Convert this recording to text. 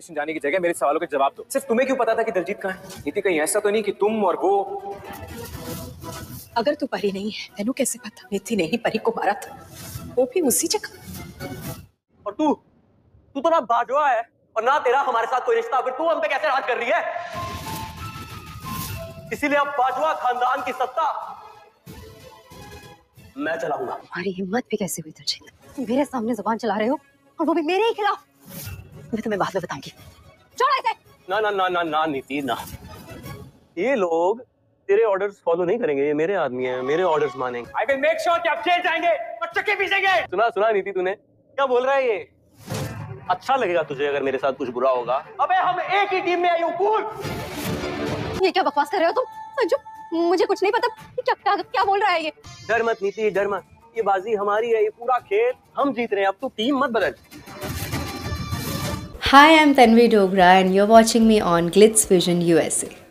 Politician जाने की जगह मेरे सवालों के जवाब दो। सिर्फ तुम्हें क्यों पता था कि दिलजीत कहाँ है? नीति, कहीं ऐसा तो नहीं कि तुम और वो। अगर तू परी नहीं है तेनू कैसे पता नीति ने ही परी को मारा था, वो भी उसी जगह। और तू तो ना बाजवा है और ना तेरा हमारे साथ कोई रिश्ता, फिर तू हम पे कैसे राज कर रही है? इसीलिए अब बाजवा खानदान की सत्ता मैं चलाऊंगा। तुम्हारी हिम्मत भी कैसे हुई दिलजीत, मेरे सामने जुबान चला रहे हो और वो भी मेरे ही खिलाफ। मैं तुम्हें बाद में बताऊंगी। छोड़ इसे। ना ना ना ना ना नीति ना, ये लोग तेरे ऑर्डर्स फॉलो नहीं करेंगे, ये मेरे आदमी हैं, मेरे ऑर्डर्स मानेंगे। आई विल मेक श्योर कि आप जेल जाएंगे और चक्के पीसेंगे। सुना सुना नीति, तूने क्या बोल रहा है ये? अच्छा लगेगा तुझे अगर मेरे साथ कुछ बुरा होगा? अबे हम एक ही टीम में आए, कूल। ये क्या बकवास कर रहे हो तुम? संजू, मुझे कुछ नहीं पता। क्या क्या क्या बोल रहा है ये? डर मत नीति, डर मत। ये बाजी हमारी है, ये पूरा खेल हम जीत रहे हैं। अब तू टीम मत बदल। Hi, I'm Tanvi Dogra and you're watching me on Glitz Vision USA.